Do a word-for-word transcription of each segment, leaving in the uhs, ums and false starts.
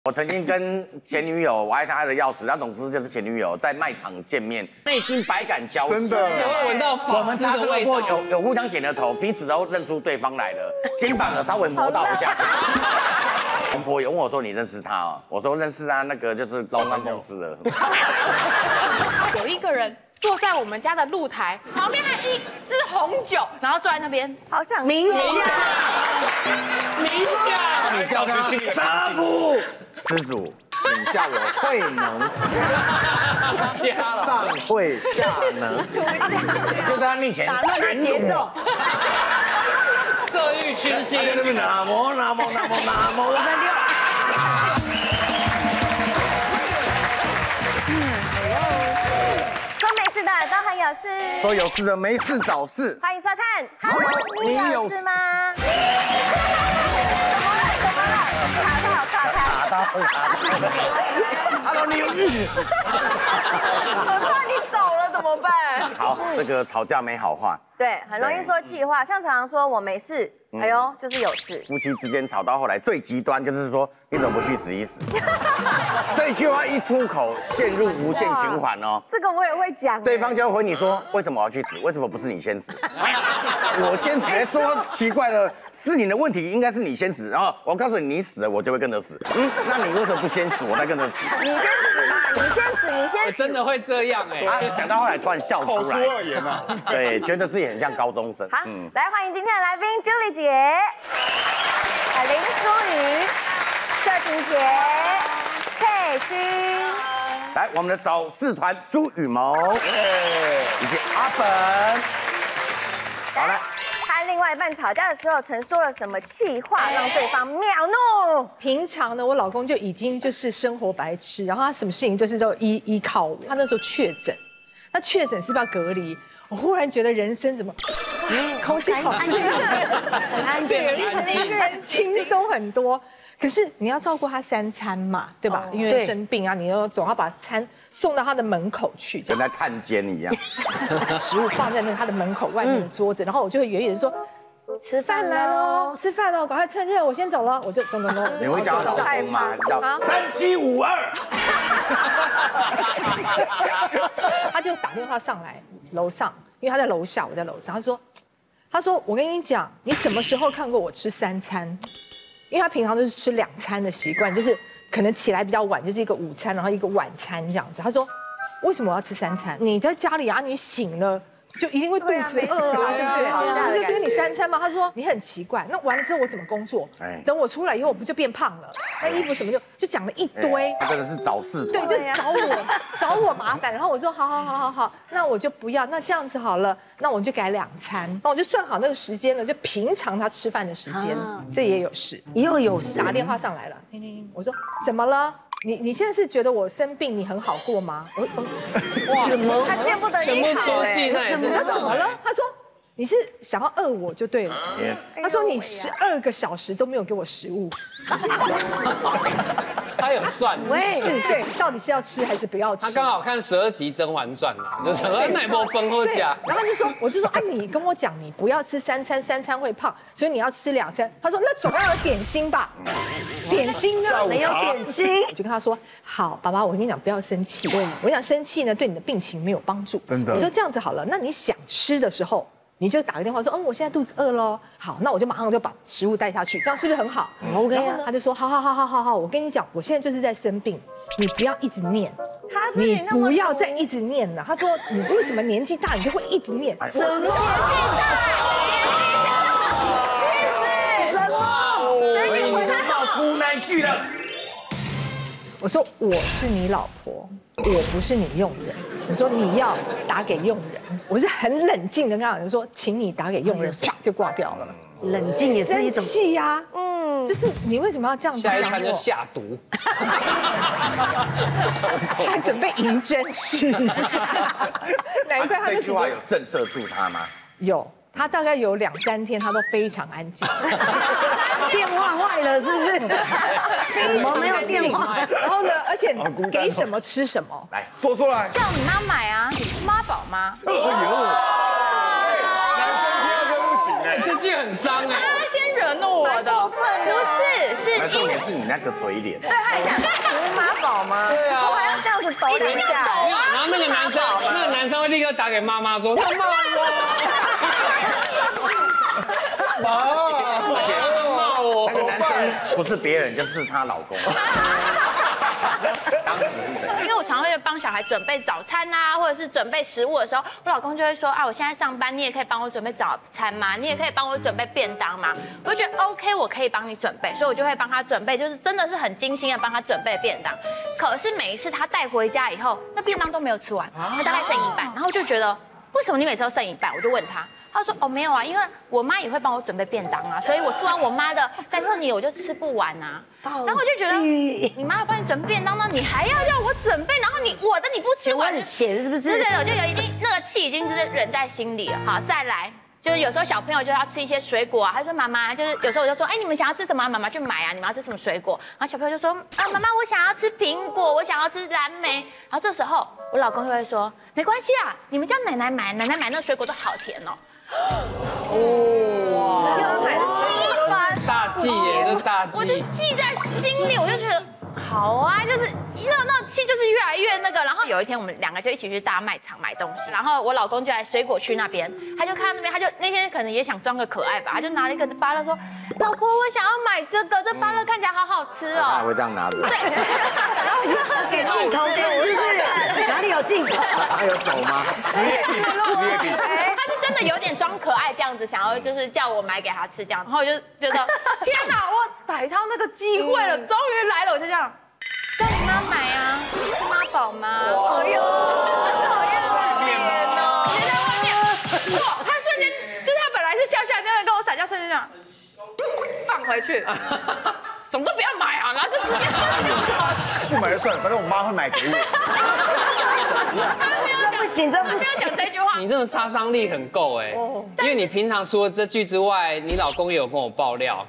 我曾经跟前女友，我爱她爱的要死，那总之就是前女友在卖场见面，内心百感交集， 真的， 而且会闻到我们擦身而过，有有互相点了头，彼此都认出对方来了，肩膀有稍微磨到一下。王婆有问我说：“你认识他哦？”我说：“认识啊，那个就是龙安公司的。” 有一个人坐在我们家的露台旁边，还一支红酒，然后坐在那边， 好想冥想，冥想。 你叫他扎布施主，请叫我慧能，上会下能，就在他面前全节奏。 色欲熏心， 在那边南无南无南无南无南无。 说没事的都很有事， 说有事的没事找事。 欢迎收看。Hello， 你有事吗？怎么了？怎么了？卡到卡到卡到卡到。 Hello， 你有事？ 很怕你走了怎么办？ 好，这个吵架没好话。 对，很容易说气话，像常常说我没事，哎呦，就是有事。 夫妻之间吵到后来最极端就是说，你怎么不去死一死？这句话一出口，陷入无限循环哦。 这个我也会讲。 对方就会回你说，为什么我要去死？为什么不是你先死？我先死，哎，说奇怪了，是你的问题，应该是你先死。然后我告诉你，你死了，我就会跟着死。嗯，那你为什么不先死，我再跟着死？ 你先死嘛，你先死，你先死。 真的会这样哎。 他讲到后来突然笑出来， 口出恶言啊。 对，觉得自己很像高中生。 好，来欢迎今天的来宾 Julie 姐、呃林淑瑜、秀婷姐、佩君。 来，我们的早市团朱雨萌，以及阿本。好了， 和另外一半吵架的时候，曾说了什么气话让对方秒怒？ 平常呢，我老公就已经就是生活白痴，然后他什么事情就是都依依靠我。他那时候确诊，那确诊是不是要隔离？我忽然觉得人生怎么，空气好湿润， 很安静， 对，一个人轻松很多。可是你要照顾他三餐嘛，对吧？因为生病啊，你又总要把餐送到他的门口去， 跟在探监一样。 食物放在那他的门口外面的桌子，然后我就会远远说。吃饭来喽，吃饭喽，赶快趁热，我先走了，我就咚咚咚。 你会叫他老公吗？叫三七五二。 他就打电话上来楼上，因为他在楼下，我在楼上。他说，他说我跟你讲，你什么时候看过我吃三餐？因为他平常都是吃两餐的习惯，就是可能起来比较晚，就是一个午餐，然后一个晚餐这样子。他说，为什么我要吃三餐？你在家里啊，你醒了。就一定会肚子饿啊，对不对？不是给你三餐吗？他说你很奇怪，那完了之后我怎么工作？等我出来以后，我不就变胖了？那衣服什么就就讲了一堆。 他真的是找事对，就是找我找我麻烦。然后我说好好好好好，那我就不要。那这样子好了，那我就改两餐。那我就算好那个时间了，就平常他吃饭的时间，这也有事， 又有事。 打电话上来了，叮叮，我说怎么了？你你现在是觉得我生病你很好过吗？我我哇，怎么他见不得全部你好出戏，那也是。 他怎么了？他说你是想要饿我就对了。他说你十二个小时都没有给我食物。 他有算， 是对，到底是要吃还是不要吃？ 他刚好看十二集《甄嬛传》嘛，就想说奶波分或假。 然后他就说，我就说啊，你跟我讲，你不要吃三餐，三餐会胖，所以你要吃两餐。他说那总要有点心吧？点心呢？没有点心。我就跟他说，好，爸爸，我跟你讲，不要生气。我讲生气呢，对你的病情没有帮助。 真的。 我说这样子好了，那你想吃的时候。你就打个电话说，嗯，我现在肚子饿喽。好，那我就马上就把食物带下去，这样是不是很好 ？OK 啊。 他就说，好好好好好好，我跟你讲，我现在就是在生病，你不要一直念，你不要再一直念了。他说，你为什么年纪大你就会一直念？ 什么年纪大？什么？ 所以你就冒出那句了。 我说我是你老婆，我不是你佣人。我说你要打给佣人，我是很冷静的跟他讲说，请你打给佣人，啪就挂掉了。 冷静也是一种气呀，嗯，就是你为什么要这样子？ 下一餐就下毒， 还准备银针试一下。难怪他这句话有震慑住他吗？ 有。他大概有两三天，他都非常安静。 电话坏了是不是？ 非常没有电话。然后呢，而且给什么吃什么， 来说出来。 叫你妈买啊，你是妈宝吗？ 哎呦，男生听到就不行哎， 这句很伤哎。 他先惹怒我的，不是是重点是你那个嘴脸。 对，他还讲你是妈宝吗？对啊，我还要这样子抖两下。 然后那个男生，那个男生会立刻打给妈妈说：“他骂我。” 而且骂我，那个男生不是别人，就是她老公。当时是谁？ 因为我常常会帮小孩准备早餐啊，或者是准备食物的时候，我老公就会说啊，我现在上班，你也可以帮我准备早餐吗？你也可以帮我准备便当吗？我就觉得 OK， 我可以帮你准备，所以我就会帮他准备，就是真的是很精心的帮他准备便当。可是每一次他带回家以后，那便当都没有吃完，他大概剩一半，然后我就觉得为什么你每次都剩一半？我就问他。他说：“哦，没有啊，因为我妈也会帮我准备便当啊，所以我吃完我妈的，在这里我就吃不完啊。然后我就觉得，你妈要帮你准备便当，那你还要叫我准备，然后你我的你不吃完， 很闲是不是？ 对对对，我就有已经那个气已经就是忍在心里了。好，再来。”就是有时候小朋友就要吃一些水果啊，他说妈妈，就是有时候我就说，哎，你们想要吃什么？妈妈去买啊，你们要吃什么水果？然后小朋友就说，啊，妈妈，我想要吃苹果，我想要吃蓝莓。然后这时候我老公就会说，没关系啊，你们叫奶奶买，奶奶买那个水果都好甜哦。 哦， 要买七大忌耶，这大忌。 我就记在心里，我就觉得好啊，就是那那气就是越来越那个。然后有一天我们两个就一起去大卖场买东西，然后我老公就来水果区那边，他就看到那边，他就那天可能也想装个可爱吧，他就拿了一个芭乐说，老婆，我想要买这个，这芭乐看起来好好吃哦。 他还会这样拿着。 对，然后我就给镜头给我，是不是？哪里有镜头？ 他有走吗？职业病，职业病。 他是真的有点装可爱这样子，想要就是叫我买给他吃这样，然后我就觉得天哪，我逮到那个机会了，终于来了，我就这样。叫你妈买啊，你是妈宝吗？哎呦，讨厌的脸哦！你在外面，哇，他瞬间就是他本来是笑笑，那个跟我撒娇，瞬间这样放回去，什么都不要买啊，然后就直接不买就算了，反正我妈会买给我。 这不行，这不没有行。 讲这句话。 你这种杀伤力很够哎，因为你平常除了这句之外，你老公也有跟我爆料。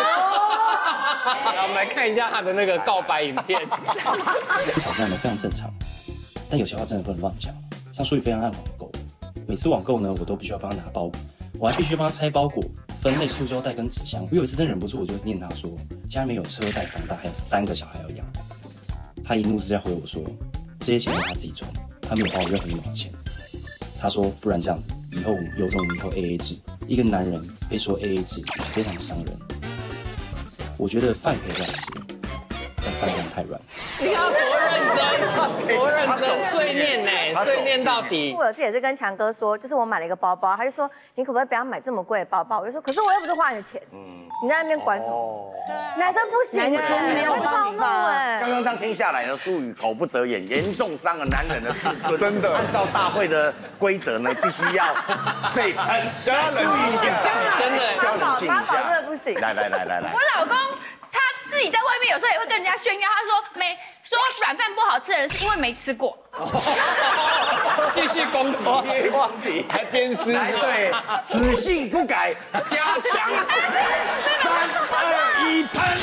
我们来看一下他的那个告白影片。 吵架呢非常正常，但有些话真的不能乱讲。像淑宇非常爱网购，每次网购呢，我都必须要帮他拿包裹，我还必须帮他拆包裹、分类塑胶袋跟纸箱。我有一次真忍不住，我就念他说，家里面有车贷、房贷，还有三个小孩要养。他一怒之下回我说，这些钱是他自己赚，他没有花我任何一毛钱。他说，不然这样子，以后我们有种以后 A A 制，一个男人被说 A A 制，非常伤人。我觉得饭可以乱吃，但饭不能太软。 你要多认真，多认真，碎念呢，碎念到底。 我有次也是跟强哥说，就是我买了一个包包，他就说你可不可以不要买这么贵的包包？我就说，可是我又不是花你的钱，你在那边管什么？男生不行，男生没有办法哎。 刚刚这样听下来呢，淑宇口不择言，严重伤了男人的自尊。 真的， 按照大会的规则呢，必须要被喷， 让他冷静一下。 真的， 要冷静一妈宝下。 真的不行。 来来来来来我，老公他自己在外面有时候也会跟人家炫耀，他说没说软饭不好吃的人是因为没吃过。 继续攻击，攻击， 还鞭尸。 来对，此性不改，加强。三二一，喷！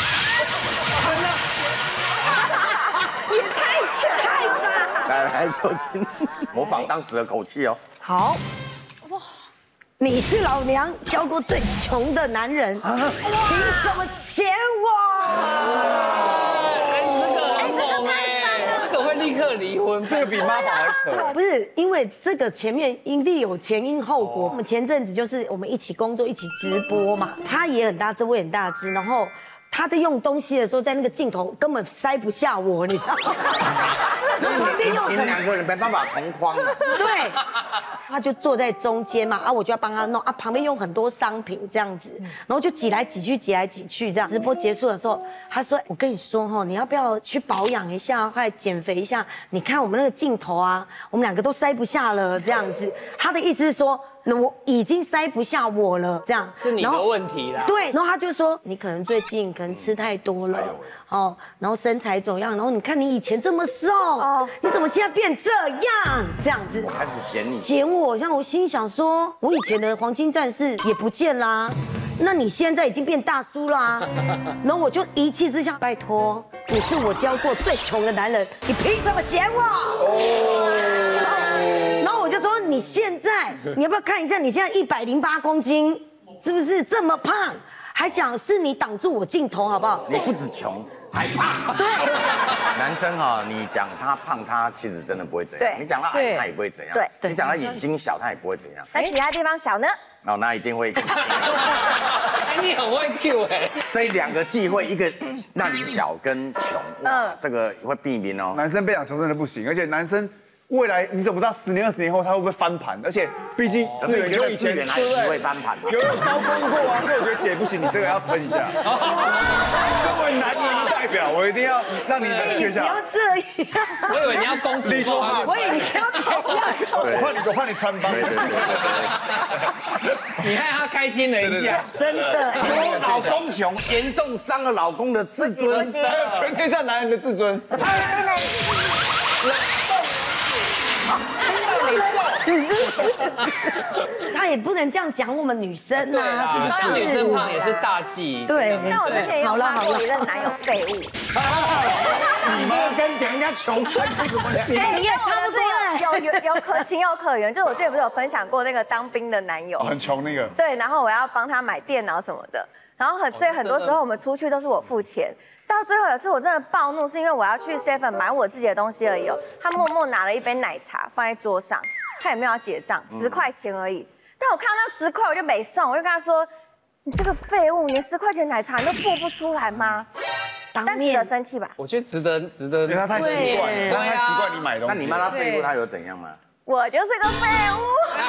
也太强太大。 来来，秀琴，模仿当时的口气哦。 好，哇，你是老娘教过最穷的男人，凭什么嫌我？ 这个会立刻离婚， 这个比妈宝还扯。 不是，因为这个前面一定有前因后果。我们前阵子就是我们一起工作，一起直播嘛，他也很大只，我也很大只，然后他在用东西的时候，在那个镜头根本塞不下我，你知道吗？ 你你们两个人没办法同框啊。 对，他就坐在中间嘛，啊，我就要帮他弄啊，旁边用很多商品这样子，然后就挤来挤去，挤来挤去这样。直播结束的时候，他说：“我跟你说哈，你要不要去保养一下，或者减肥一下？你看我们那个镜头啊，我们两个都塞不下了这样子。”他的意思是说，那我已经塞不下我了，这样是你的问题啦。 对，然后他就说：“你可能最近可能吃太多了，哦，然后身材怎么样？然后你看你以前这么瘦，你怎么现在变这样？这样子。” 开始嫌你。 嫌我，像我心想说，我以前的黄金战士也不见啦，那你现在已经变大叔啦，然后我就一气之下，拜托，你是我教过最穷的男人，你凭什么嫌我？然后我就说，你现在你要不要看一下，你现在一百零八公斤，是不是这么胖？ 还讲是你挡住我镜头好不好？ 你不止穷，还胖。 对， 男生哈，你讲他胖，他其实真的不会怎样；你讲他矮，他也不会怎样； 对， 你讲他眼睛小，他也不会怎样。 那其他地方小呢？ 哦，那一定会。 哎，你很会 Q 哎。 所以两个忌讳，一个让你小跟穷，嗯，这个会避免哦。 男生被讲穷真的不行，而且男生。未来你怎么知道十年、二十年后他会不会翻盘？而且毕竟志远跟以前还有机会翻盘吗？ 有有高光过啊，所以我觉得姐不行，你这个要喷一下。身为男人的代表，我一定要让你冷却一下。 不要这样。 我以为你要公主立多汗， 我以为你要这样。 我怕你，我怕你穿帮。 对对对对。你看他开心了一下， 真的。 说老公穷，严重伤了老公的自尊， 还有全天下男人的自尊。 他也不能这样讲我们女生啊，是不是？ 女生胖也是大忌。 对， 但我之前也有骂过一任男友废物。 你这跟讲人家穷，他有什么两样？ 你也差不多有有有可情有可原。就我之前不是有分享过那个当兵的男友， 很穷那个。 对，然后我要帮他买电脑什么的，然后很所以很多时候我们出去都是我付钱。到最后有一次我真的暴怒，是因为我要去 seven 买我自己的东西而已哦。他默默拿了一杯奶茶放在桌上，他也没有要结账，十块钱而已。但我看到那十块我就没送，我就跟他说：“你这个废物，连十块钱奶茶你都付不出来吗？”但值得生气吧？ 我觉得值得，值得。 因为他太习惯了，他太习惯你买东西。 那你骂他废物，他有怎样吗？ 我就是个废物。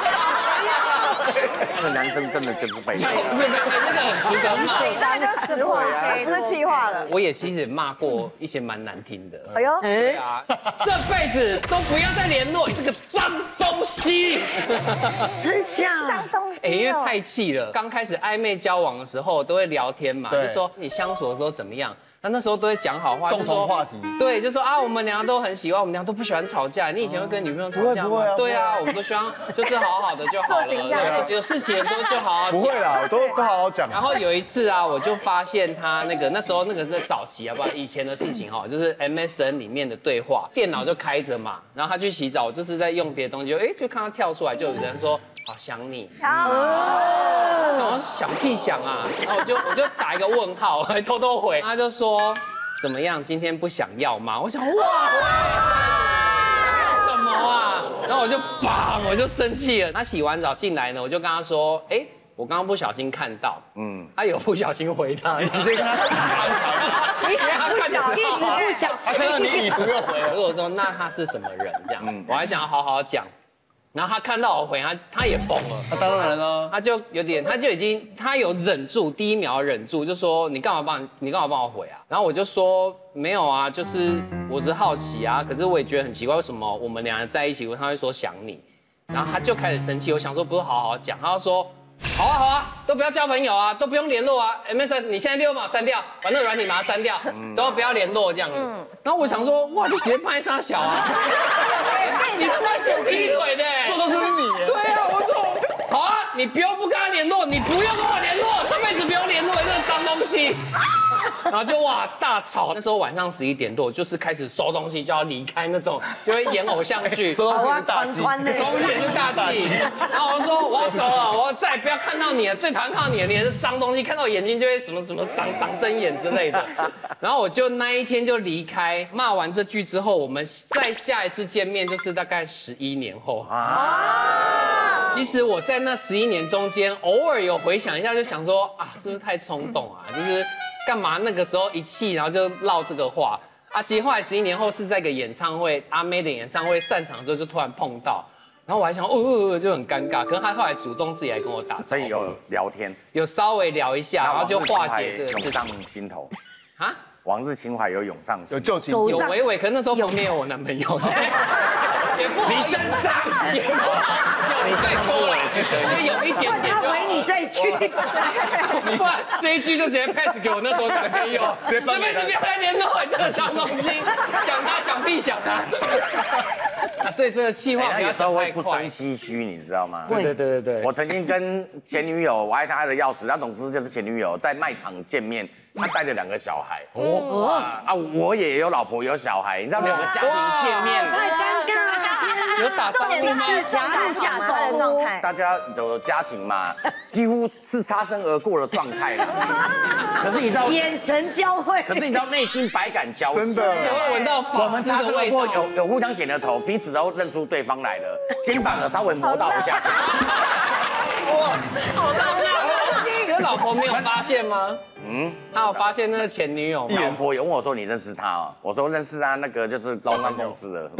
那个男生真的就是废物。 是的，那个很值得骂。 这样就是实话，不是气话了。 我也其实也骂过一些蛮难听的。 哎呦， 对啊，这辈子都不要再联络，你这个脏东西。 真假？ 脏东西。 哎，因为太气了。刚开始暧昧交往的时候都会聊天嘛，就说你相处的时候怎么样。那那时候都会讲好话， 共同话题。 对，就说啊，我们两个都很喜欢，我们两个都不喜欢吵架。你以前会跟女朋友吵架吗？对啊，我们都希望就是好好的就好了，对，就是有事情的时候就好好讲。 不会啦，都都好好讲。 然后有一次啊，我就发现他那个那时候那个是早期啊，不以前的事情哈，就是 M S N 里面的对话，电脑就开着嘛，然后他去洗澡，就是在用别的东西，就哎就看他跳出来，就有人说好想你。哦。想要想屁想啊，然后我就我就打一个问号，还偷偷回，他就说怎么样，今天不想要吗？我想哇塞，想要什么啊？然后我就砰，我就生气了。他洗完澡进来呢，我就跟他说，哎，我刚刚不小心看到，嗯，他有不小心回他，你直接跟他你不小心，你不小心， 他看到你已读又回了，我说那他是什么人？这样，我还想要好好讲。然后他看到我回他，他也疯了。 他当然了， 他就有点，他就已经，他有忍住，第一秒忍住，就说你干嘛帮你干嘛帮我回啊？然后我就说没有啊，就是我只是好奇啊。可是我也觉得很奇怪，为什么我们两人在一起，他会说想你？然后他就开始生气。我想说不是好好讲，他就说好啊好啊，都不要交朋友啊，都不用联络啊。M S N 你现在立马删掉，把那个软体把它删掉，都不要联络这样子。然后我想说哇，你直接拍杀小啊！你他妈是劈腿的， 这都是你。 对啊，我说好啊，你不用不跟他联络，你不用跟我联络，这辈子不用联络，这个脏东西。然后就哇大吵，那时候晚上十一点多，就是开始收东西就要离开那种，就会演偶像剧。 收东西是大忌， 收东西也是大忌。然后我说我要走了，我再也不要看到你了，最讨厌看到你了，你也是脏东西，看到我眼睛就会什么什么长长针眼之类的。然后我就那一天就离开，骂完这句之后，我们再下一次见面就是大概十一年后啊。其实我在那十一年中间，偶尔有回想一下，就想说啊，是不是太冲动啊？就是干嘛那个时候一气，然后就唠这个话啊？其实后来十一年后是在一个演唱会，阿妹的演唱会散场的时候就突然碰到，然后我还想哦，就很尴尬。可是他后来主动自己来跟我打招呼， 所以有聊天， 有稍微聊一下，然后就化解这个事情。 涌上心头啊？ 往日情怀有涌上心， 有旧情， 有微微，可是那时候旁边有我男朋友，也不好，你真脏，也不好。你再多了，就有一点点。 他回你这一句， 不然这一句就直接 pass 给我那时候男朋友。这辈子不要再联络这个脏东西，想他想必想他。所以这个气话不要讲太快。 不生唏嘘，你知道吗？ 对对对对。 我曾经跟前女友，我爱她爱的要死，那总之就是前女友在卖场见面，她带着两个小孩。哦啊，我也有老婆有小孩，你知道两个家庭见面， 太尴尬了。 有打招呼吗？ 是夹入下的状态。 大家有家庭嘛，几乎是擦身而过的状态了。可是你知道， 眼神交汇， 可是你知道内心百感交集， 真的就会闻到我法们擦师的味身而过， 道。 有有互相点了头，彼此都认出对方来了，肩膀有稍微磨到一下下。 可老婆没有发现吗？嗯，他有发现那个前女友吗？ 老婆有问我说：“你认识他哦？”我说：“认识啊，那个就是龙安公司的。”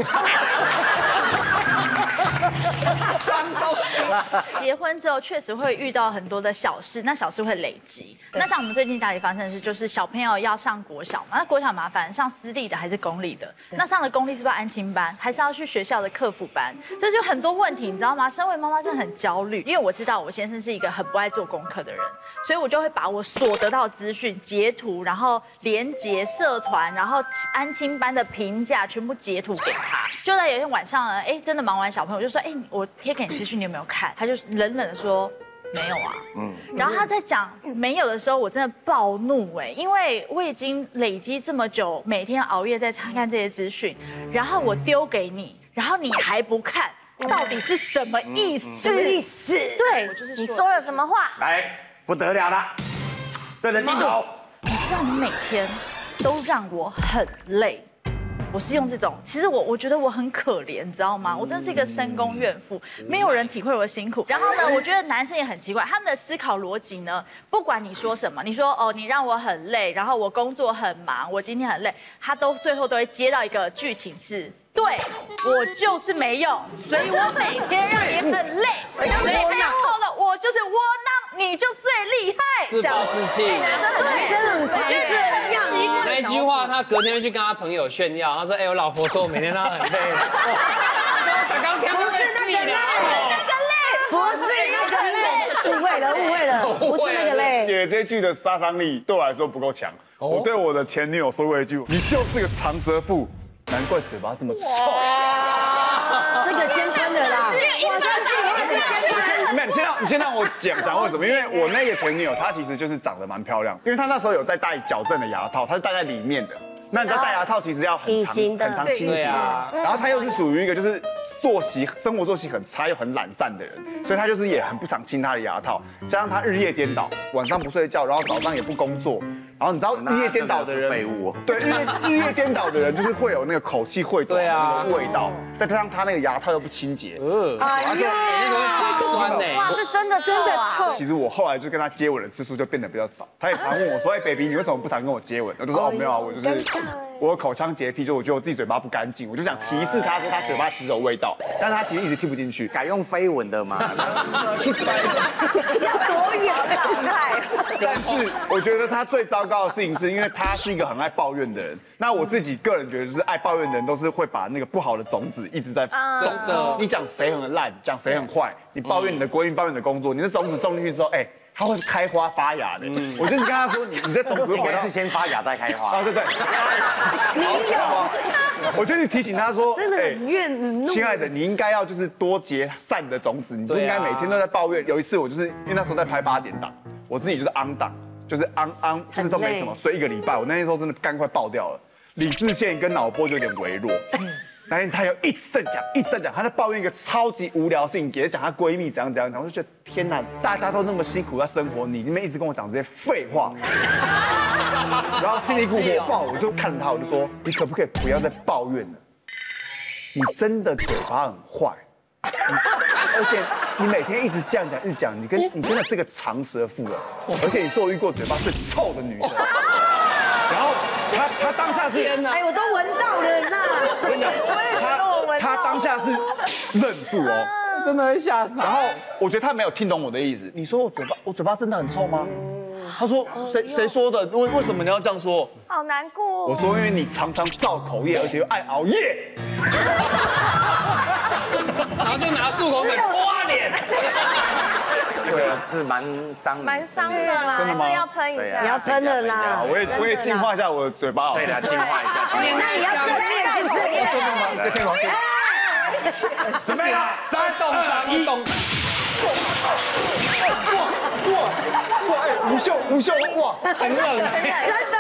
结婚之后确实会遇到很多的小事，那小事会累积。那像我们最近家里发生的事，就是小朋友要上国小嘛，那国小麻烦，上私立的还是公立的？那上了公立是不是安亲班，还是要去学校的课辅班？这就很多问题，你知道吗？身为妈妈真的很焦虑，因为我知道我先生是一个很不爱做功课的人，所以我就会把我所得到的资讯截图，然后连结社团，然后安亲班的评价全部截图给他。就在有一天晚上呢，哎，真的忙完小朋友，我就说，哎，我贴给你资讯，你有没有看？他就冷冷的说。没有啊，嗯，然后他在讲没有的时候，我真的暴怒哎，因为我已经累积这么久，每天熬夜在查看这些资讯，然后我丢给你，然后你还不看，到底是什么意思？ 什么意思？ 对，我就是你说了什么话？ 来，不得了了，对着镜头。 你知道你每天都让我很累。我是用这种，其实我我觉得我很可怜，你知道吗？我真是一个深宫怨妇，没有人体会我的辛苦。然后呢，我觉得男生也很奇怪，他们的思考逻辑呢，不管你说什么，你说哦，你让我很累，然后我工作很忙，我今天很累，他都最后都会接到一个剧情是。对，我就是没有，所以我每天让你很累，所以最后呢，我就是窝囊，你就最厉害， 自暴自弃。 对， 真的很常这样。 那一句话，他隔天会去跟他朋友炫耀，他说：“哎，我老婆说我每天让她很累。”他刚跳过去死了。 不是那个累，误会了，误会了，不是那个累。 姐这句的杀伤力对我来说不够强。我对我的前女友说过一句：“你就是个长舌妇。”难怪嘴巴这么臭。 这个先喷的啦。我这句话是先喷。 没有，你先让你先让我讲讲为什么？因为我那个前女友她其实就是长得蛮漂亮，因为她那时候有在戴矫正的牙套，她是戴在里面的。那你知道戴牙套其实要很长很长清洁，然后她又是属于一个就是作息生活作息很差又很懒散的人，所以她就是也很不想清她的牙套，加上她日夜颠倒，晚上不睡觉，然后早上也不工作。然后你知道日夜颠倒的人， 废物。 对，日夜日夜颠倒的人就是会有那个口气会短的那个味道，再加上他那个牙套又不清洁， 嗯， 哎呀， 那个会发酸呢。 哇，是真的真的臭。 其实我后来就跟他接吻的次数就变得比较少，他也常问我说：“哎 ，baby， 你为什么不常跟我接吻？”我就说：“哦，没有啊，我就是我有口腔洁癖，就我觉得我自己嘴巴不干净，我就想提示他说他嘴巴其实有味道，但是他其实一直听不进去， 改用飞吻的嘛。 要多远的？ 但是我觉得他最糟糕的事情是因为他是一个很爱抱怨的人。那我自己个人觉得，就是爱抱怨的人都是会把那个不好的种子一直在种的。你讲谁很烂，讲谁很坏，你抱怨你的闺蜜，抱怨你的工作，你的种子种进去之后，哎，它会开花发芽的。我就是跟他说，你你这种子应该是先发芽再开花。 啊，对对。 没有。 我就是提醒他说， 真的很怨， 亲爱的，你应该要就是多结善的种子，你不应该每天都在抱怨。有一次我就是因为那时候在拍八点档，我自己就是昂档，就是昂昂，就是都没什么，睡一个礼拜，我那时候真的肝快爆掉了，理智线跟脑波就有点微弱。那天她有一直在讲，一直在讲，她在抱怨一个超级无聊的事情，也在讲她闺蜜怎样怎样，然后我就觉得天哪，大家都那么辛苦在生活，你这边一直跟我讲这些废话，然后心里一股火爆，我就看着她，我就说，你可不可以不要再抱怨了？你真的嘴巴很坏，而且你每天一直这样讲，一直讲，你跟你真的是个长舌妇了，而且你是我遇过嘴巴最臭的女生。然后她她当下是， 哎，我都闻到了啦。 我跟你讲，她她当下是愣住哦， 真的会吓傻。 然后我觉得她没有听懂我的意思。你说我嘴巴我嘴巴真的很臭吗？她说谁谁说的？为为什么你要这样说？ 好难过。 我说因为你常常造口业，而且又爱熬夜。 然后就拿漱口水刮脸。 对啊，是蛮伤人， 蛮伤的啦， 真的吗？ 要喷一下， 你要喷了啦。 我也我也净化一下我的嘴巴。 对的，净化一下。 那你要正面是不是？ 真的吗？在天王殿。 准备了，三动三一动。 哇哇哇！哎，无袖无袖哇， 很冷， 真的很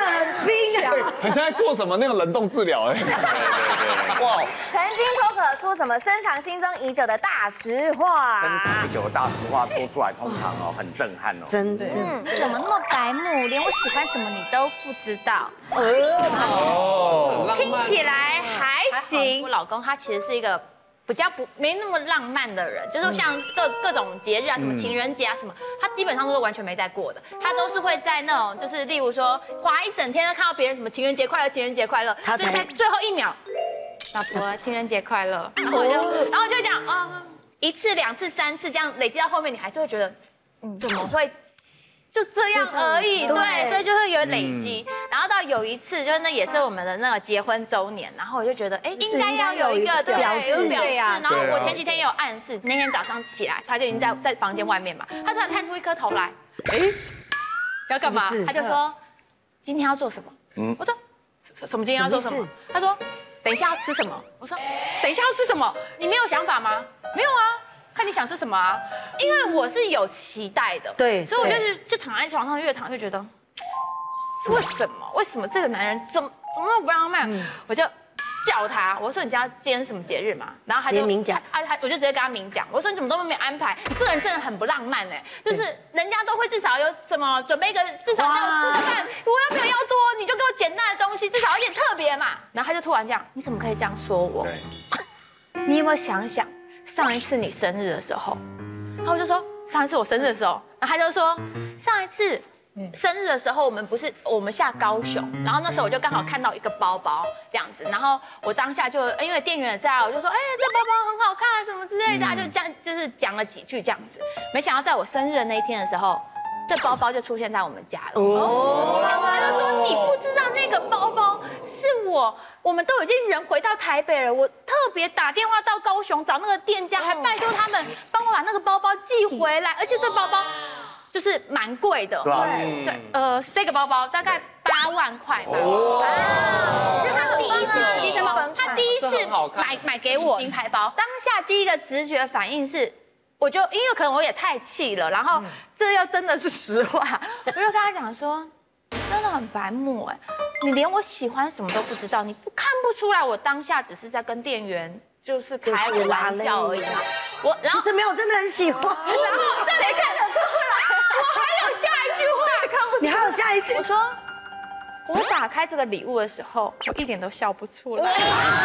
冰啊！ 很像在做什么那种冷冻治疗哎。对对对，哇！ 曾经脱口出什么深藏心中已久的大实话？ 深藏已久的大实话说出来，通常哦很震撼哦。 真的， 嗯，怎么那么白目，连我喜欢什么你都不知道？ 哦， 听起来还行。我老公他其实是一个比较不没那么浪漫的人，就是像各各种节日啊，什么情人节啊什么，他基本上都是完全没在过的。他都是会在那种就是例如说滑一整天，看到别人什么情人节快乐，情人节快乐，所以在最后一秒，老婆情人节快乐，然后我就然后就讲啊，一次两次三次这样累积到后面，你还是会觉得，嗯，怎么会？就这样而已，对，所以就会有累积。然后到有一次，就是那也是我们的那个结婚周年，然后我就觉得，哎，应该要有一个对表示， 有表示。然后我前几天也有暗示，那天早上起来，他就已经在在房间外面嘛，他突然探出一颗头来，哎，要干嘛？他就说今天要做什么？嗯，我说什么今天要做什么？他说等一下要吃什么？我说等一下要吃什么？你没有想法吗？没有啊。看你想吃什么啊？因为我是有期待的， 对， 所以我就是就躺在床上越躺越觉得，为什么？为什么这个男人怎么怎么那么不浪漫？我就叫他，我说你知道今天是什么节日吗？然后他就明讲， 他他我就直接跟他明讲，我说你怎么都没有安排？你这个人真的很不浪漫哎，就是人家都会至少有什么准备一个至少带我吃个饭，我要没有要多，你就给我简单的东西，至少有点特别嘛。然后他就突然这样，你怎么可以这样说我？你有没有想想？上一次你生日的时候，然后我就说上一次我生日的时候，然后他就说上一次生日的时候我们不是我们下高雄，然后那时候我就刚好看到一个包包这样子，然后我当下就因为店员也在，我就说哎这包包很好看啊什么之类的，就这样就是讲了几句这样子，没想到在我生日的那一天的时候，这包包就出现在我们家了。哦，然后他就说你不知道那个包包是我。我们都已经人回到台北了，我特别打电话到高雄找那个店家，还拜托他们帮我把那个包包寄回来，而且这包包就是蛮贵的，对对，呃，这个包包大概八万块吧，是他第一次寄这包，他第一次买买给我名牌包，当下第一个直觉反应是。我就因为可能我也太气了，然后这又真的是实话，我就跟他讲说。真的很白目哎，你连我喜欢什么都不知道，你不看不出来我当下只是在跟店员就是开个玩笑而已嘛。我然后其实没有真的很喜欢，然后这没看得出来，我还有下一句话，看不出来， 你还有下一句， 我说我打开这个礼物的时候，我一点都笑不出来。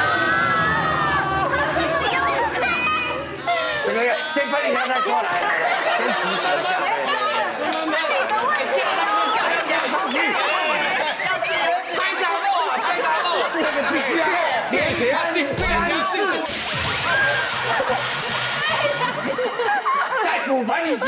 这个先喷一下再说来，先执行一下。这个必须要练习三次，再补翻一次。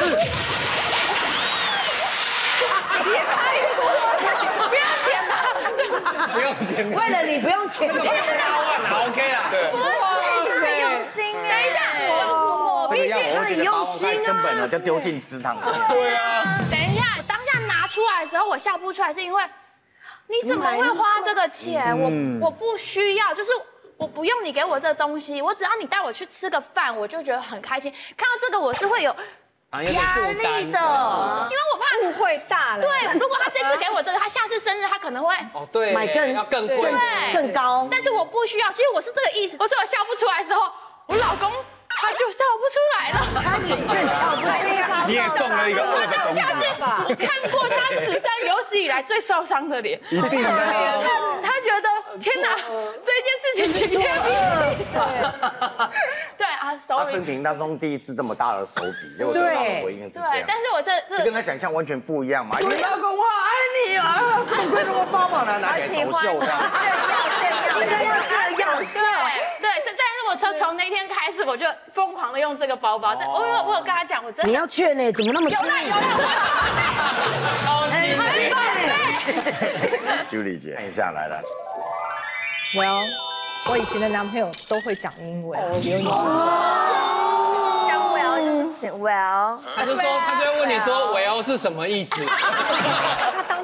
不要钱吧？ 不用钱， 为了你不用钱， 这个八万拿 OK 啊。对。 哇塞，用心哎！ 等一下，我我必须很用心啊， 根本呢就丢进池塘里面。 对啊。 等一下，当下拿出来的时候，我笑不出来，是因为。你怎么会花这个钱？我我不需要，就是我不用你给我这东西，我只要你带我去吃个饭，我就觉得很开心。看到这个我是会有压力的，因为我怕误会大了。 对，如果他这次给我这个，他下次生日他可能会哦对买更要更贵更高， 但是我不需要，其实我是这个意思。我说我笑不出来的时候，我老公。他就笑不出来了， 他也更笑不出来。 你也中了一个二的种子。 我看过他史上有史以来最受伤的脸， 一定的。 他觉得天哪，这件事情晴天霹雳。对啊， 他生平当中第一次这么大的手笔，结果得到的回应是这样。 对，但是我这这就跟他想象完全不一样嘛。你老公我爱你啊，怎么会那么棒嘛？拿起来头秀的。 应该要这样笑。 对，是，但是我从从那天开始，我就疯狂的用这个包包。但我有我有跟他讲，我真的你要劝呢，怎么那么有啦有啦， 超新鲜。 Julie 姐，看一下来了。 Well， 我以前的男朋友都会讲英文，只有你。 讲 well 就是 well， 他就说，他就会问你说 well 是什么意思？ 他当初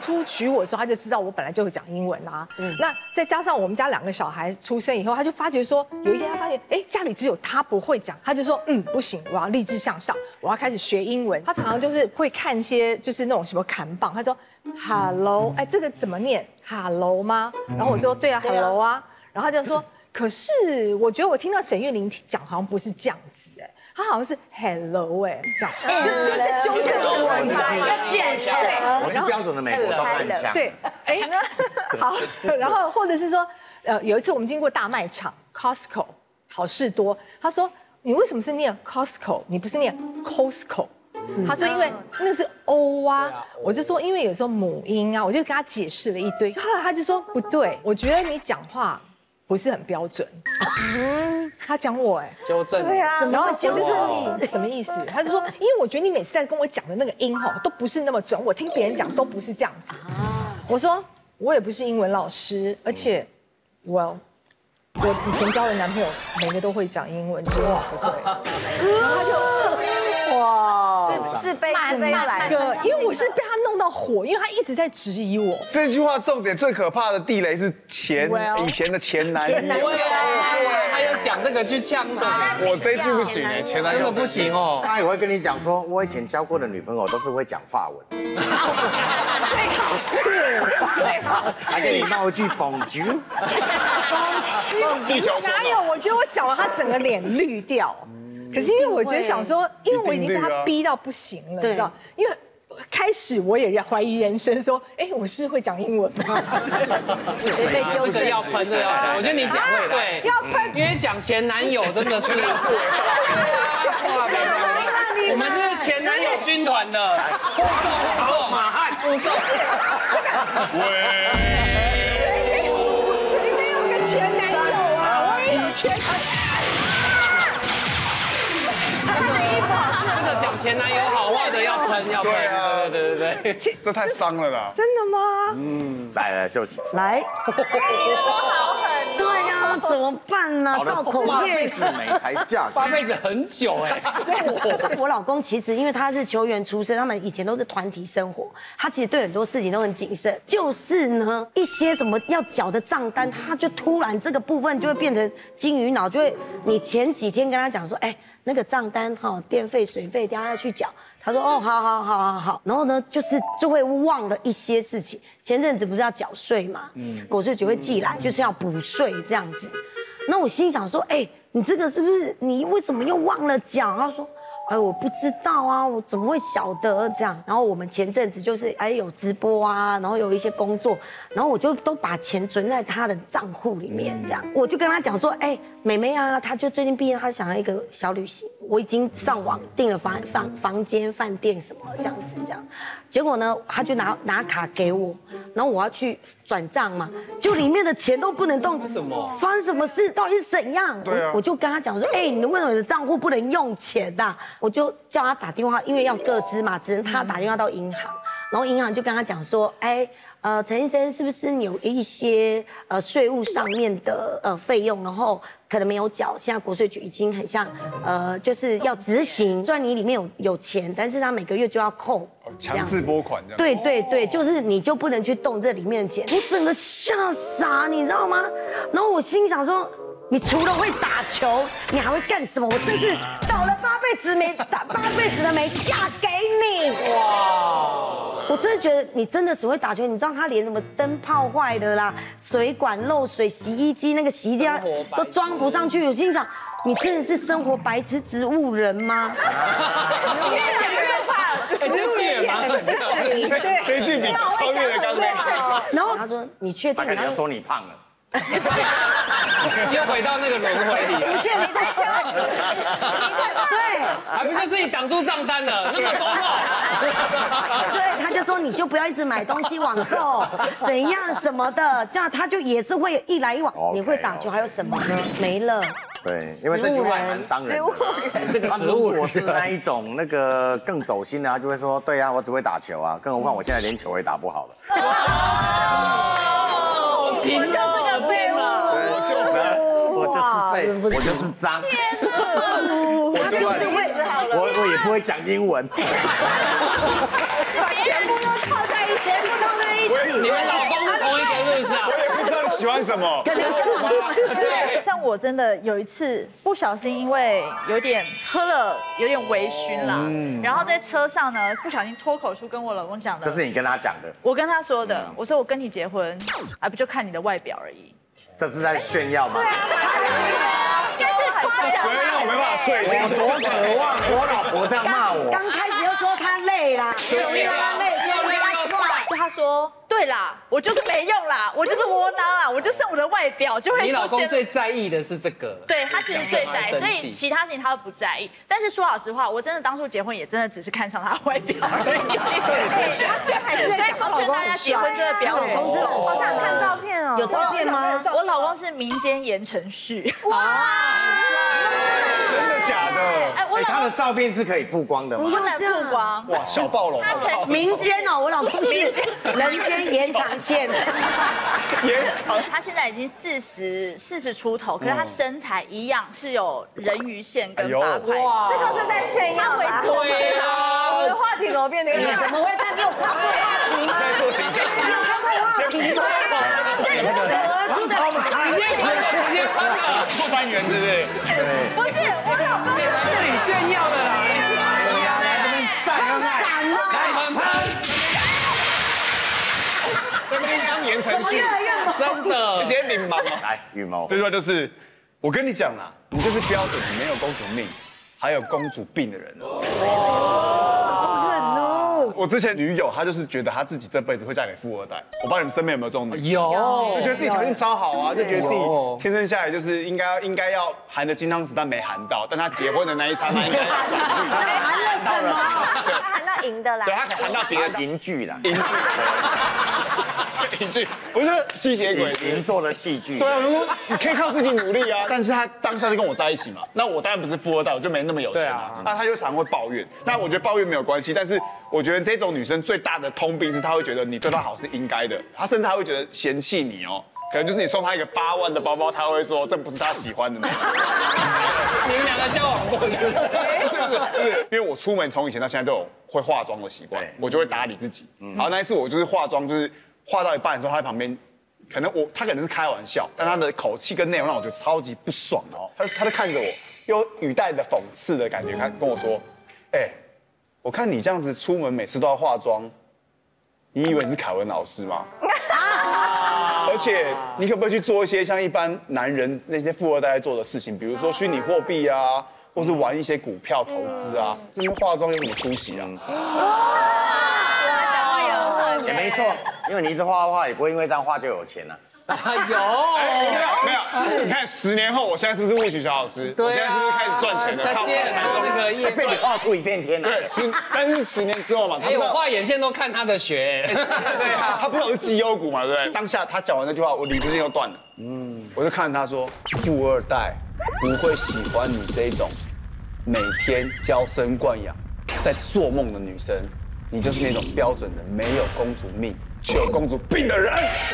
出娶我的时候，他就知道我本来就会讲英文啊。那再加上我们家两个小孩出生以后，他就发觉说，有一天他发现，哎，家里只有他不会讲，他就说，嗯，不行，我要立志向上，我要开始学英文。他常常就是会看一些就是那种什么砍棒，他说 hello， 哎，这个怎么念 hello 吗？然后我就说对啊 hello 啊，然后他就说，可是我觉得我听到沈月玲讲好像不是这样子哎。他好像是 hello 哎，这样，就就在纠正我，你知道吗？ 卷舌， 我是标准的美国东岸腔。 对，哎，好，然后或者是说，呃，有一次我们经过大卖场 Costco 好事多，他说你为什么是念 Costco， 你不是念 Costco？他说因为那是 O 啊，我就说因为有时候母音啊，我就跟他解释了一堆，后来他就说不对，我觉得你讲话不是很标准。他讲我哎， 纠正。 对啊， 然后我就是什么意思？他就说，因为我觉得你每次在跟我讲的那个音哈，都不是那么准，我听别人讲都不是这样子。我说我也不是英文老师，而且我我以前交的男朋友每个都会讲英文，只有我不会。然后他就哇， 自卑自卑来个，因为我是被他弄到火，因为他一直在质疑我。 这句话重点最可怕的地雷是前以前的前男友。 对啊，他有讲这个去呛的。 我这句不行哎，前男友真的不行哦。 他也会跟你讲说，我以前交过的女朋友都是会讲法文。 最好是最好， 还给你闹一句 Bonjour。 地球哪有？我觉得我讲完他整个脸绿掉。可是因为我觉得想说，因为我已经被他逼到不行了，你知道？因为开始我也怀疑人生，说，哎，我是会讲英文吗？ 这个要喷，这个要喷。我觉得你讲会对， 要喷， 因为讲前男友真的是。我们是前男友军团的，护送护送马汉护送。 喂，谁没有个前男友啊？我也有前男友。 这个讲前男友好话的要喷要喷， 对啊， 对对对对， 这太伤了啦。 真的吗？ 嗯，来来，秀琪， 来。对呀，怎么办呢？造口八业辈子美才嫁， 八辈子很久哎。 我老公其实因为他是球员出身，他们以前都是团体生活，他其实对很多事情都很谨慎。就是呢，一些什么要缴的账单，他就突然这个部分就会变成金鱼脑，就会你前几天跟他讲说，哎，那个账单哈，电费、水费，等下要去缴。他说哦，好好好好好，然后呢，就是就会忘了一些事情。前阵子不是要缴税嘛，嗯，国税局会寄来，就是要补税这样子。那我心想说，哎，你这个是不是你为什么又忘了缴？他说，哎，我不知道啊，我怎么会晓得这样？然后我们前阵子就是哎有直播啊，然后有一些工作，然后我就都把钱存在他的账户里面，这样我就跟他讲说，哎，妹妹啊，她就最近毕业，她想要一个小旅行，我已经上网订了房房房间、饭店什么这样子这样。结果呢，他就拿拿卡给我，然后我要去转账嘛，就里面的钱都不能动。 什么？ 发生什么事？到底是怎样？ 对啊， 我就跟他讲说，哎，你为什么你的账户不能用钱呐？我就叫他打电话，因为要个资嘛，只能他打电话到银行，然后银行就跟他讲说，哎，呃，陈医生是不是你有一些呃税务上面的呃费用，然后可能没有缴，现在国税局已经很像呃就是要执行，虽然你里面有有钱，但是他每个月就要扣。 强制拨款这样。 对对对，就是你就不能去动这里面的钱。我整个吓傻，你知道吗？然后我心想说，你除了会打球，你还会干什么？我这次倒了八辈子霉，打八辈子的霉嫁给你。哇！我真的觉得你真的只会打球，你知道他连什么灯泡坏了啦、水管漏水、洗衣机那个洗衣机都装不上去。我心想，你真的是生活白痴植物人吗？ 越讲越怕了， 哎，这是演吗？ 对，这句比超越了刚刚。 然后他说：“你确定？” 他肯定说你胖了。 又回到那个轮回里了。 不是你在说，对， 还不就是你挡住账单了，那么多肉。 对，他就说你就不要一直买东西网购，怎样什么的，这样他就也是会一来一往。你会打球还有什么呢？没了。 对，因为这句话蛮伤人的。这个植物，我是那一种那个更走心的，他就会说，对啊，我只会打球啊，更何况我现在连球也打不好了。 我就是个废物， 我就是我就是废，我就是脏。 他就是会， 我我也不会讲英文。 把全部都套在一起，全部都在一你们老公是同一个是不是啊？ 我也不知道你喜欢什么。 对，像我真的有一次不小心，因为有点喝了，有点微醺啦，然后在车上呢，不小心脱口出跟我老公讲的， 这是你跟他讲的， 我跟他说的，我说我跟你结婚，啊不就看你的外表而已。 这是在炫耀吗？ 对啊，应该是夸奖。 昨天让我没办法睡， 我多渴望我老婆这样骂我。 刚开始又说他累啦， 对呀， 他累， 又累又帅。 对他说，对啦，我就是没用啦，我就是窝囊啦，我就剩我的外表就会。 你老公最在意的是这个， 对他其实最在意，所以其他事情他都不在意。但是说老实话，我真的当初结婚也真的只是看上他的外表而已。对，所以奉劝大家结婚真的不要冲动。 好想看照片哦， 有照片吗？ 我老公是民间言承旭。 哇， 真的假的？ 哎，我哎，他老的照片是可以曝光的吗？ 不能曝光。 哇，小暴龙， 他曾民间哦，我老公是人间延长线， 延长。 他现在已经四十四十出头，可是他身材一样是有人鱼线跟八块肌。 这个是在炫耀吧？ 对啊， 我的话题怎么变成这样？ 怎么会在没有看过话题吗？ 在做形象， 没有看过话题吗？这脱口而出的， 直接翻了，直接翻了， 做单元是不是？ 对， 不是，我老公来这里炫耀的啦， 你呀，来这边散啊散！ 来我们拍， 这边当言承旭， 真的一，些领盲。 来，羽毛， 这句话就是，我跟你讲啦，你就是标准的没有公主命，还有公主病的人。我之前女友，她就是觉得她自己这辈子会嫁给富二代。我不知道你们身边有没有这种女生？ 有， 就觉得自己条件超好啊，就觉得自己天生下来就是应该应该要含着金汤匙，但没含到。但她结婚的那一刹那，应该含了什么？ 他喊到赢的啦对，。她可以含到别的银具啦， 银具，对银具，不是吸血鬼银做的器具。 对啊，我就说你可以靠自己努力啊，但是他当下就跟我在一起嘛，那我当然不是富二代，我就没那么有钱啊。那他又常会抱怨，那我觉得抱怨没有关系，但是我觉得这种女生最大的通病是，她会觉得你对她好是应该的，她甚至还会觉得嫌弃你哦。可能就是你送她一个八万的包包，她会说这不是她喜欢的那种。 你们两个交往过是不是？ 是不是？是，因为我出门从以前到现在都有会化妆的习惯，我就会打理自己。然后那一次我就是化妆，就是化到一半的时候，他在旁边。可能我他可能是开玩笑，但他的口气跟内容让我觉得超级不爽哦。他他就看着我，用语带的讽刺的感觉看跟我说：“哎，我看你这样子出门每次都要化妆，你以为你是凯文老师吗？而且你可不可以去做一些像一般男人那些富二代在做的事情，比如说虚拟货币啊，或是玩一些股票投资啊？这边化妆有什么出息啊？” 也没错，因为你一直画画，也不会因为这样画就有钱了。 有， 没有没有，你看十年后，我现在是不是魏曲小老师？我现在是不是开始赚钱了？靠接才中那个业被你画出一片天了。 对，十，但是十年之后嘛，他哎， 不知道， 我画眼线都看他的学，对啊， 他不知道我是绩优股嘛，对不对？当下他讲完那句话，我理智线又断了。嗯，我就看着他说，富二代不会喜欢你这种每天娇生惯养、在做梦的女生，你就是那种标准的没有公主命却有公主病的人。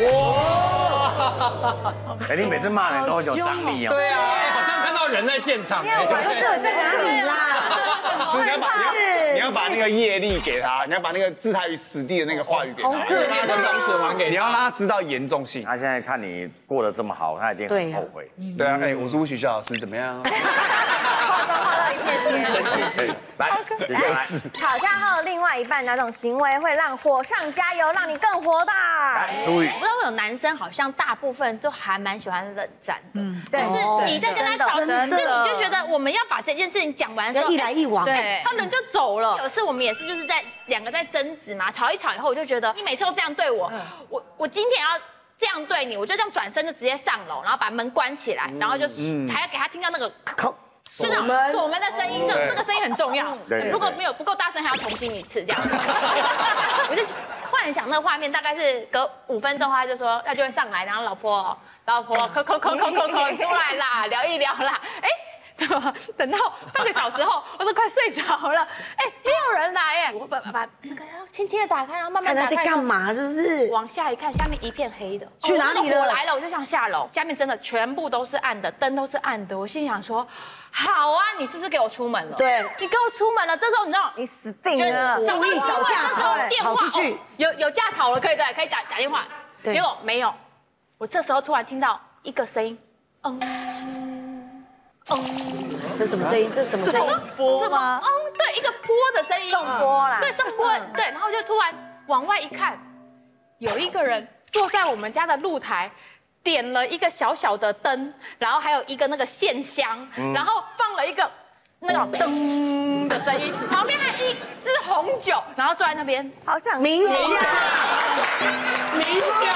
哇！哎，你每次骂人都很有张力哦。 对啊，好像看到人在现场。 不是我在哪里啦？ 就是你要把你要你要把那个业力给他，你要把那个置他于死地的那个话语给他， 把张纸还给他， 你要让他知道严重性。 他现在看你过得这么好，他一定很后悔。 对啊，哎，我是吴许小老师，怎么样？ 化妆化到一片天。 生气气，来，接下来。 吵架后，另外一半哪种行为会让火上加油，让你更火大？ 来，苏雨。 我不知道为什么男生好像大部分都还蛮喜欢冷战的，嗯，就是你在跟他吵，就真的你就觉得我们要把这件事情讲完的时候， 一来一往， 对，他人就走了。有一次我们也是就是在两个在争执嘛，吵一吵以后，我就觉得你每次都这样对我，我我今天要这样对你，我就这样转身就直接上楼，然后把门关起来，然后就还要给他听到那个口。是那种锁门的声音，这这个声音很重要。如果没有不够大声，还要重新一次这样。我就幻想那个画面，大概是隔五分钟后，他就说他就会上来，然后老婆老婆，口口口口口口出来啦，聊一聊啦，哎。 等到半个小时后，我都快睡着了，哎，没有人来哎，我把把那个轻轻的打开，然后慢慢打开。 看他在干嘛？是不是？ 往下一看，下面一片黑的， 去哪里了？ 火来了，我就想下楼，下面真的全部都是暗的，灯都是暗的。我心想说，好啊，你是不是给我出门了？ 对， 你给我出门了。这时候你知道， 你死定了， 故意找架吵， 电话跑出去， 有有架吵了，可以对，可以打打电话。结果没有，我这时候突然听到一个声音，嗯。嗯， 这什么声音？这什么声音？ 波吗？嗯，对，一个波的声音， 送波啦， 对，送波，对，然后就突然往外一看，有一个人坐在我们家的露台，点了一个小小的灯，然后还有一个那个线香，然后放了一个那种噔的声音，旁边还一支红酒，然后坐在那边， 好想冥想， 冥想。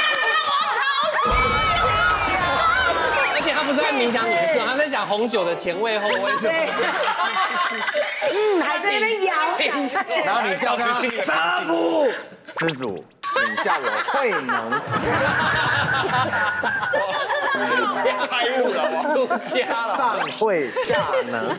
而且他不是在冥想你的事，他在讲红酒的前味后味什么的。 嗯，还在那边摇。 然后你叫他扎布施主，请叫我慧能。 开悟了， 出家了， 上会下能。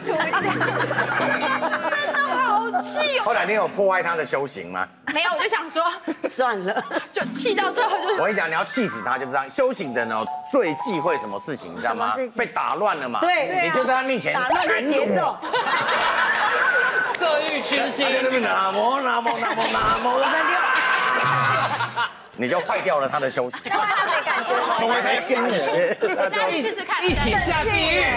真的好气哦！ 后来你有破坏他的修行吗？ 没有，我就想说， 算了， 就气到最后就是。 我跟你讲，你要气死他就是这样。修行的人哦，最忌讳什么事情，你知道吗？被打乱了嘛。 对， 你就在他面前打乱他节奏。 色欲熏心， 在那边南无南无南无南无南无，你就坏掉了他的修行，成为他的仙人。 那你试试看， 一起下地狱。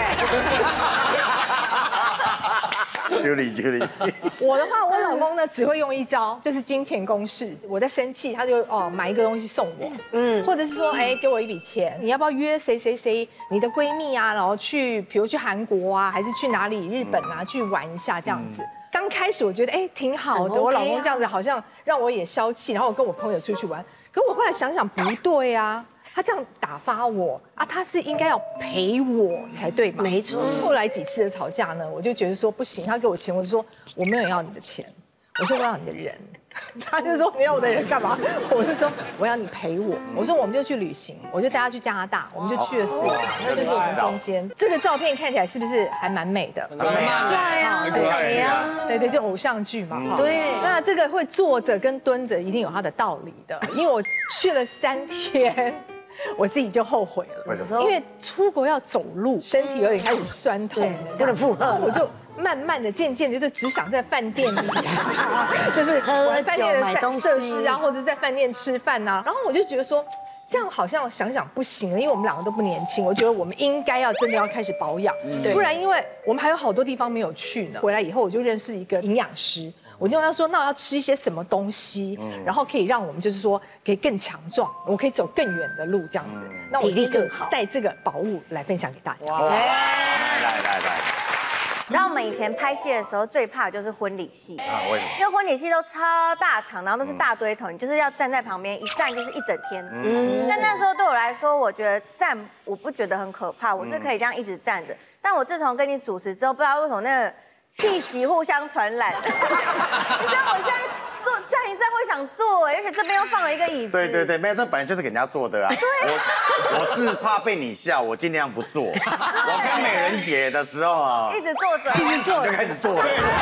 Julie Julie， 我的话，我老公呢只会用一招，就是金钱公式。我在生气，他就哦买一个东西送我，嗯，或者是说，哎，给我一笔钱，你要不要约谁谁谁，你的闺蜜啊，然后去，比如去韩国啊，还是去哪里日本啊，去玩一下这样子。刚开始我觉得哎挺好的，我老公这样子好像让我也消气，然后我跟我朋友出去玩。可我后来想想不对啊。他这样打发我啊，他是应该要陪我才对嘛？ 没错。 后来几次的吵架呢，我就觉得说不行，他给我钱，我就说我没有要你的钱，我说我要你的人。他就说你要我的人干嘛？我就说我要你陪我。我说我们就去旅行，我就带他去加拿大，我们就去了四个，那就是我们中间。这个照片看起来是不是还蛮美的？ 很美啊， 帅啊， 对啊， 对对，就偶像剧嘛。哈。 对。 那这个会坐着跟蹲着一定有它的道理的，因为我去了三天。我自己就后悔了， 为什么？ 因为出国要走路，身体有点开始酸痛， 不能负荷， 我就慢慢的、渐渐的就只想在饭店里，就是玩饭店的设施啊，或者在饭店吃饭啊。然后我就觉得说，这样好像想想不行了，因为我们两个都不年轻，我觉得我们应该要真的要开始保养，不然因为我们还有好多地方没有去呢。回来以后我就认识一个营养师。我就跟他说，那我要吃一些什么东西，然后可以让我们就是说可以更强壮，我可以走更远的路这样子。那我今天就带这个宝物来分享给大家。 来来来来， 然后我们以前拍戏的时候最怕的就是婚礼戏啊，为什么？ 因为婚礼戏都超大场，然后都是大堆头，你就是要站在旁边，一站就是一整天。嗯，但那时候对我来说，我觉得站我不觉得很可怕，我是可以这样一直站着。但我自从跟你主持之后，不知道为什么那个。气息互相传染，你知道我现在坐站一站会想坐哎，而且这边又放了一个椅子。 对对对，没有，这本来就是给人家坐的啊。我我是怕被你笑，我尽量不坐。我看美人姐的时候啊， 一直坐着， 一直坐就开始坐了。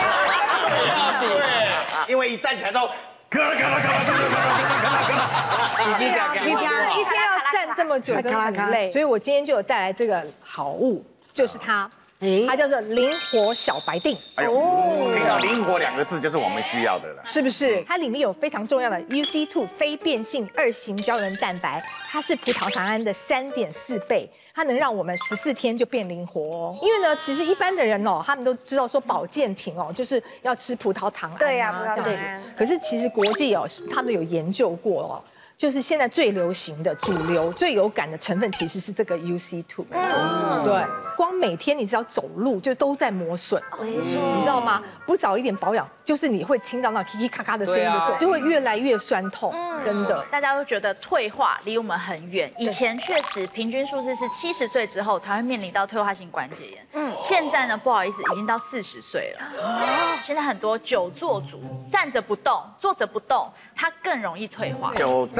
对，因为一站起来都。咯啦咯啦咯啦咯啦咯啦咯啦， 一天一天要站这么久，真的很累。所以我今天就有带来这个好物，就是它。它叫做灵活小白锭。 哎呦，听到灵活两个字就是我们需要的了， 是不是？它里面有非常重要的 U C 二 非变性二型胶原蛋白，它是葡萄糖胺的三点四倍，它能让我们十四天就变灵活哦。因为呢，其实一般的人哦，他们都知道说保健品哦，就是要吃葡萄糖胺啊， 对呀，葡萄糖胺。可是其实国际哦，他们有研究过哦。就是现在最流行的、主流、最有感的成分，其实是这个 U C 二。嗯，对，光每天你只要走路，就都在磨损。没错，你知道吗？不早一点保养，就是你会听到那噼噼咔咔的声音的时候，就会越来越酸痛。真的， 大家都觉得退化离我们很远。以前确实平均数字是七十岁之后才会面临到退化性关节炎。嗯，现在呢，不好意思，已经到四十岁了。哦，现在很多久坐族站着不动、坐着不动，它更容易退化。 久站。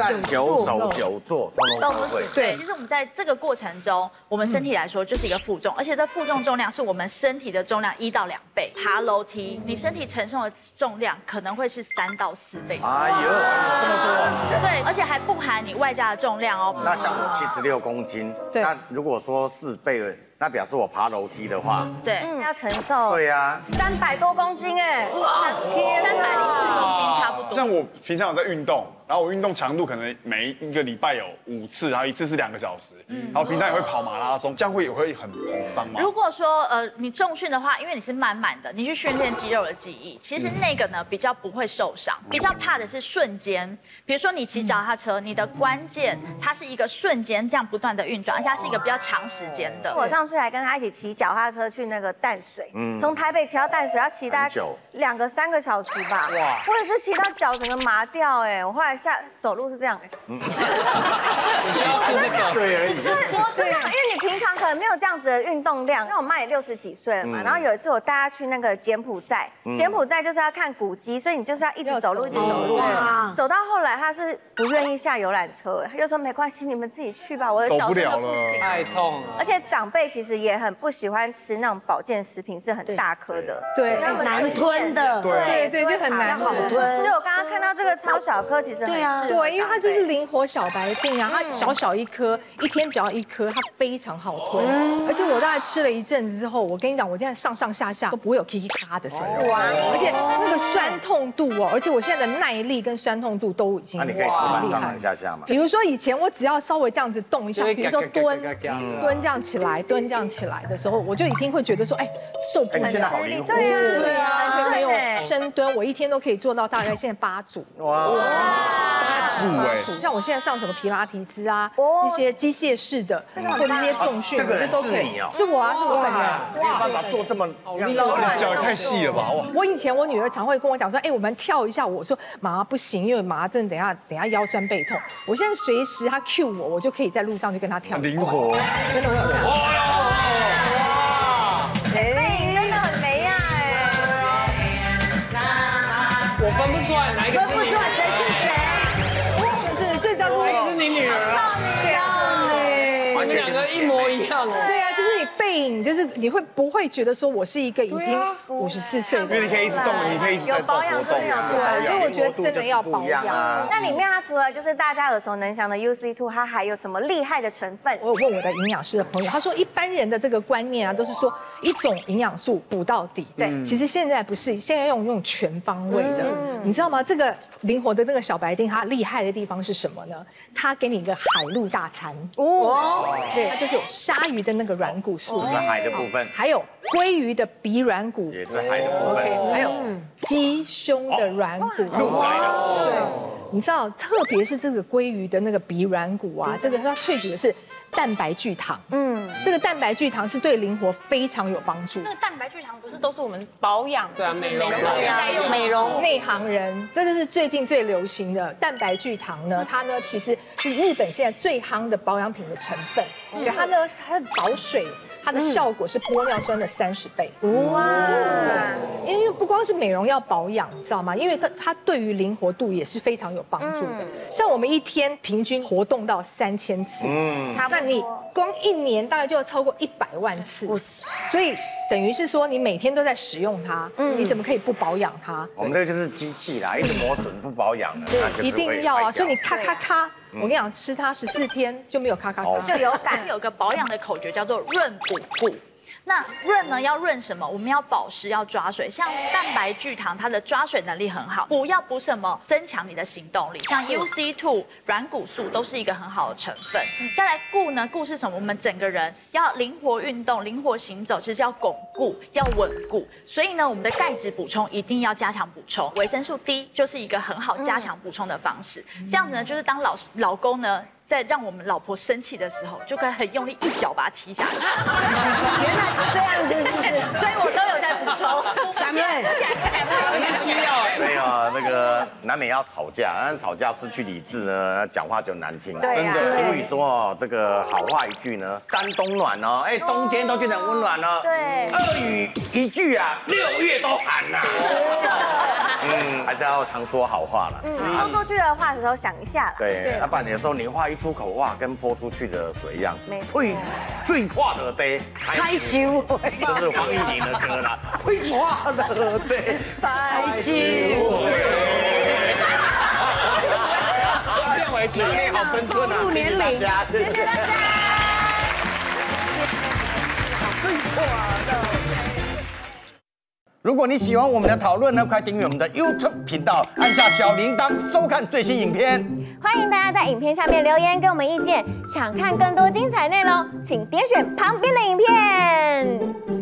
站久走久坐，通通不会。 对，其实我们在这个过程中，我们身体来说就是一个负重，而且这负重重量是我们身体的重量一到两倍。爬楼梯，你身体承受的重量可能会是三到四倍。 哎呦，这么多！ 对，而且还不含你外加的重量哦。 那像我七十六公斤， 对那如果说四倍，那表示我爬楼梯的话， 对， 嗯，要承受。 对呀， 三百多公斤哎， 三百零四公斤差不多。 像我平常有在运动，然后我运动强度可能每一个礼拜有五次，然后一次是两个小时，然后平常也会跑马拉松，这样会也会很很伤吗？ 如果说呃你重训的话，因为你是慢慢的，你去训练肌肉的记忆，其实那个呢比较不会受伤，比较怕的是瞬间。比如说你骑脚踏车，你的关键它是一个瞬间这样不断的运转，而且它是一个比较长时间的。 我上次还跟他一起骑脚踏车去那个淡水，从台北骑到淡水要骑大概两个三个小时吧。哇！我也是骑到脚整个麻掉哎，我后来下走路是这样。 你需要吃这个对而已。 我真的，因为你平常可能没有这样子的运动量。那我妈也六十几岁了嘛，然后有一次我带她去那个柬埔寨，柬埔寨就是要看古迹，所以你就是要一直走路，一直走路。走到后来她是不愿意下游览车，她就说没关系，你们自己去吧，我的脚真的不行。 太痛了。 而且长辈其实也很不喜欢吃那种保健食品，是很大颗的， 对， 难吞的， 对对，就很难好吞。 所以我刚刚看到这个超小颗，其实对啊， 对，因为它就是灵活小白病啊，它小小一颗，一天只要一颗，它非常好吞。而且我大概吃了一阵子之后，我跟你讲，我现在上上下下都不会有噼噼咔的声音，而且那个酸痛度哦，而且我现在的耐力跟酸痛度都已经那你可以示范上上下下嘛。 比如说以前我只要稍微这样子动一下，比如说蹲蹲这样起来，蹲这样起来的时候，我就已经会觉得说，哎，受不了。 你现在好灵活。 对啊，而且没有深蹲，我一天都可以做到大概现在八组。哇， 八组哎！ 像我现在上什么皮拉提斯啊，一些机械式的或者一些重训， 这个人是你哦， 是我啊，是我本人。 没有办法做这么脚也太细了吧！哇！ 我以前我女儿常会跟我讲说，哎，我们跳一下，我说妈不行，因为妈真的等下等下腰酸背痛。我现在随时她 cue 我，我就可以在路上就跟她跳。 灵活， 真的我有看。 我分不出来哪一个是你， 分不出来谁是谁， 就是这张哪个是你女儿啊？ 完全两个一模一样哦。 对啊，就是你背影，就是你会不会觉得说我是一个已经五十四岁的？ 因为你可以一直动，你可以一直在有保养真的有对，所以我觉得真的要保养。 那里面它除了就是大家耳熟能详的 U C 二，它还有什么厉害的成分？ 我有问我的营养师的朋友，他说一般人的这个观念啊，都是说一种营养素补到底。对，其实现在不是，现在用用全方位的，你知道吗？这个灵活的那个小白丁，它厉害的地方是什么呢？它给你一个海陆大餐哦，对，它就是有鲨鱼的那个软骨素， 是海的部分， 还有鲑鱼的鼻软骨， 也是海的部分 ，OK， 还有鸡胸的软骨， 陆海的， 对，你知道，特别是这个鲑鱼的那个鼻软骨啊，这个它萃取的是蛋白聚糖，嗯，这个蛋白聚糖是对灵活非常有帮助。 那个蛋白聚糖不是都是我们保养， 对啊，美容在用美容内行人，这个是最近最流行的蛋白聚糖呢，它呢其实是日本现在最夯的保养品的成分，对它呢它的保水。它的效果是玻尿酸的三十倍哇！因为不光是美容要保养，你知道吗？因为它它对于灵活度也是非常有帮助的。像我们一天平均活动到三千次，嗯，那你光一年大概就要超过一百万次，所以等于是说你每天都在使用它，你怎么可以不保养它？ 我们这个就是机器啦，一直磨损不保养的，那一定要啊！所以你咔咔咔。我跟你讲，吃它十四天就没有咔咔咔， 就有感。有个保养的口诀叫做润补补。那润呢要润什么？我们要保湿，要抓水。像蛋白聚糖，它的抓水能力很好。补要补什么？增强你的行动力。像 U C 二、软骨素都是一个很好的成分。再来固呢？固是什么？我们整个人要灵活运动、灵活行走，其实要巩固、要稳固。所以呢，我们的钙质补充一定要加强补充。维生素 D 就是一个很好加强补充的方式。这样子呢，就是当老老公呢。在让我们老婆生气的时候，就可以很用力一脚把它踢下去。 原来是这样子，是不是？ 所以我都有在补充。 三妹， 是需要哎。 没有那个难免要吵架，但吵架失去理智呢，讲话就难听。 对啊俗语说哦，这个好话一句呢，山冬暖哦，哎，冬天都觉得很温暖哦。 对恶语一句啊，六月都寒呐。嗯，还是要常说好话啦。 嗯，说出去的话的时候想一下啦。 对，要不然有时候你话一出口，哇，跟泼出去的水一样。 没错最最怕的day， 害羞， 这是黄义玲的歌啦。最怕的day， 害羞。 变回去， 好分寸啊！谢谢大家，谢谢大家。最怕的。如果你喜欢我们的讨论呢，快订阅我们的 YouTube 频道，按下小铃铛收看最新影片。 欢迎大家在影片下面留言给我们意见，想看更多精彩内容，请点选旁边的影片。